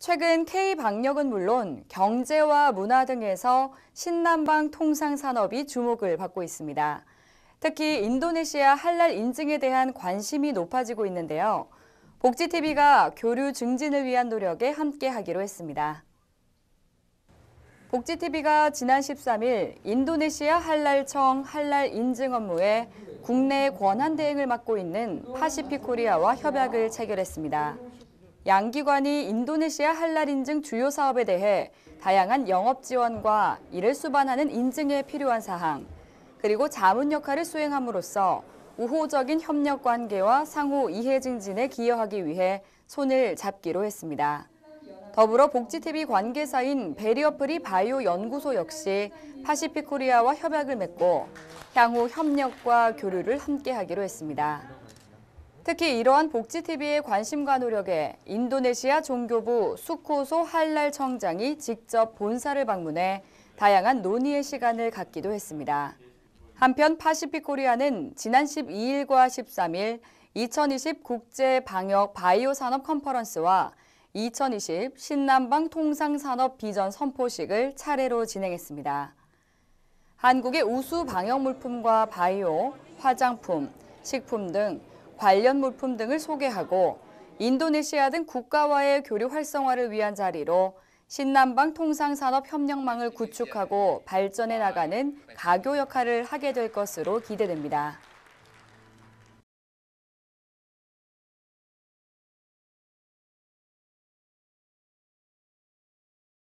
최근 K방역은 물론 경제와 문화 등에서 신남방 통상산업이 주목을 받고 있습니다. 특히 인도네시아 할랄 인증에 대한 관심이 높아지고 있는데요. 복지TV가 교류 증진을 위한 노력에 함께하기로 했습니다. 복지TV가 지난 13일 인도네시아 할랄청 할랄 인증 업무에 국내 권한 대행을 맡고 있는 파시픽코리아와 협약을 체결했습니다. 양 기관이 인도네시아 할랄 인증 주요 사업에 대해 다양한 영업 지원과 이를 수반하는 인증에 필요한 사항, 그리고 자문 역할을 수행함으로써 우호적인 협력 관계와 상호 이해 증진에 기여하기 위해 손을 잡기로 했습니다. 더불어 복지TV 관계사인 베리어프리 바이오 연구소 역시 파시픽코리아와 협약을 맺고 향후 협력과 교류를 함께하기로 했습니다. 특히 이러한 복지TV의 관심과 노력에 인도네시아 종교부 수코소 할랄 청장이 직접 본사를 방문해 다양한 논의의 시간을 갖기도 했습니다. 한편 파시픽코리아는 지난 12일과 13일 2020 국제방역 바이오 산업 컨퍼런스와 2020 신남방 통상산업 비전 선포식을 차례로 진행했습니다. 한국의 우수 방역 물품과 바이오, 화장품, 식품 등 관련 물품 등을 소개하고 인도네시아 등 국가와의 교류 활성화를 위한 자리로 신남방 통상산업 협력망을 구축하고 발전해 나가는 가교 역할을 하게 될 것으로 기대됩니다.